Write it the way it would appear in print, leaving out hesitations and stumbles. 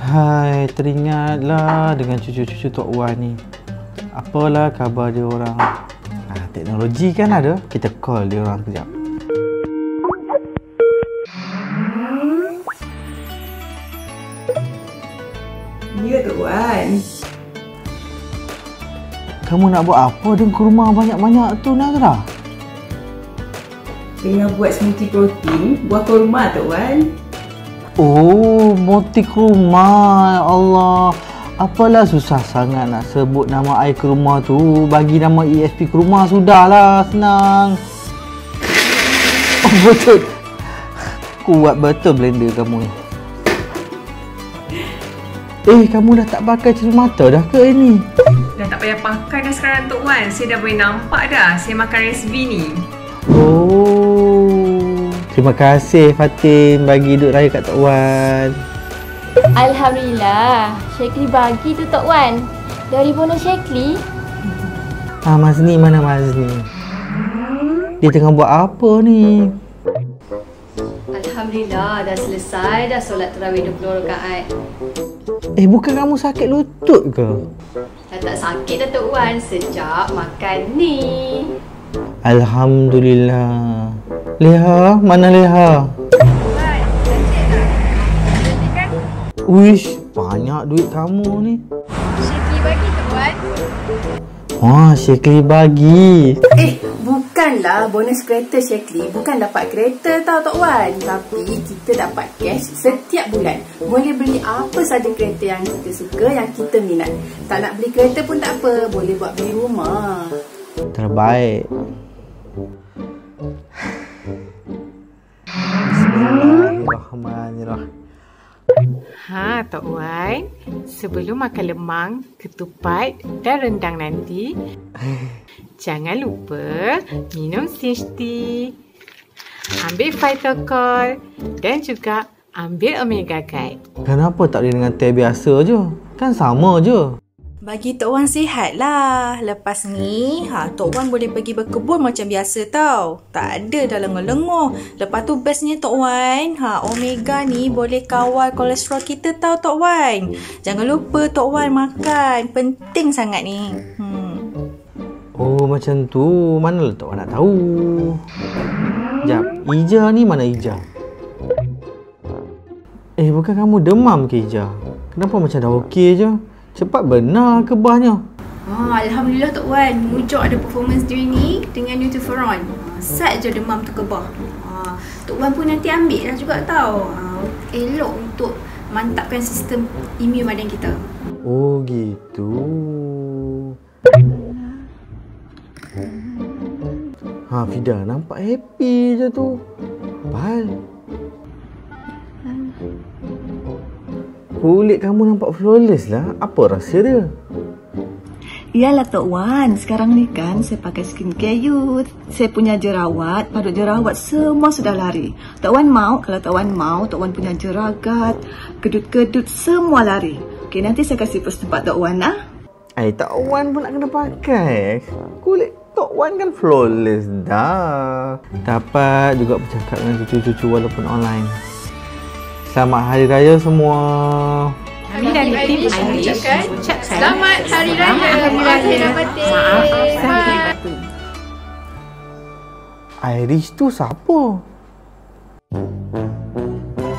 Hai, teringatlah dengan cucu-cucu Tok Wan ni. Apalah khabar dia orang? Teknologi kan ada, kita call dia orang kejap. Ya Tok Wan. Kamu nak buat apa dengan kurma banyak-banyak tu, Nazra? Tengah buat smoothie protein, buah kurma Tok Wan. Oh, motif kurma. Ya Allah. Apalah susah sangat nak sebut nama air kurma tu. Bagi nama ESP kurma sudahlah, senang. Oh, betul. Kuat betul blender kamu ni. Kamu dah tak pakai cermata dah ke ini? Dah tak payah pakai dah sekarang Tok Wan. Saya dah boleh nampak dah saya makan resipi ni. Oh, terima kasih Fatin bagi duit raya kat Tok Wan. Alhamdulillah, Syekli bagi tu Tok Wan. Dari bonus Syekli. Mazni mana Mazni? Dia tengah buat apa ni? Alhamdulillah, dah selesai dah solat tarawih 20 rakaat. Bukan kamu sakit lutut ke? Dah tak sakit dah Tok Wan sejak makan ni. Alhamdulillah. Leha, mana Leha? Wan, cantik tak? Cantik kan? Wish, banyak duit kamu ni. Syekli bagi Tok Wan. Wah, Syekli bagi. Bukanlah bonus kereta Syekli. Bukan dapat kereta tau Tok Wan. Tapi kita dapat cash setiap bulan. Boleh beli apa saja kereta yang kita suka, yang kita minat. Tak nak beli kereta pun tak apa. Boleh buat beli rumah. Terbaik. Bismillahirrahmanirrahim. Tok Wan, sebelum makan lemang, ketupat dan rendang nanti, jangan lupa minum Sage Tea, ambil Phytocol dan juga ambil Omega Guide. Kenapa tak boleh dengan teh biasa je? Kan sama je. Bagi Tok Wan sihat lah. Lepas ni, Tok Wan boleh pergi berkebun macam biasa tau. Tak ada dah lenguh-lenguh. Lepas tu bestnya Tok Wan, Omega ni boleh kawal kolesterol kita tau Tok Wan. Jangan lupa Tok Wan makan. Penting sangat ni. Oh, macam tu. Manalah Tok Wan nak tahu. Sekejap, Ija ni mana Ija? Bukan kamu demam ke Ija? Kenapa macam dah okey je? Cepat benar kebahnya. Alhamdulillah Tok Wan. Mujur ada performance during ni dengan Nutriferon. Sat je demam tu kebah. Tok Wan pun nanti ambil lah juga tau. Elok untuk mantapkan sistem imun badan kita. Oh gitu. Fida nampak happy je tu. Bal. Kulit kamu nampak flawless lah. Apa rahsia dia? Iyalah Tok Wan, sekarang ni kan saya pakai skincare youth. Saya punya jerawat, padut jerawat semua sudah lari. Tok Wan mau, kalau Tok Wan mau, Tok Wan punya jeragat, kedut-kedut semua lari. Okey, nanti saya kasih post tempat Tok Wan lah. Tok Wan pun nak kena pakai. Kulit Tok Wan kan flawless dah. Dapat juga bercakap dengan cucu-cucu walaupun online. Selamat Hari Raya semua. Kami dari tim Irish ucapkan Selamat Hari Raya. Maaf. Irish tu siapa?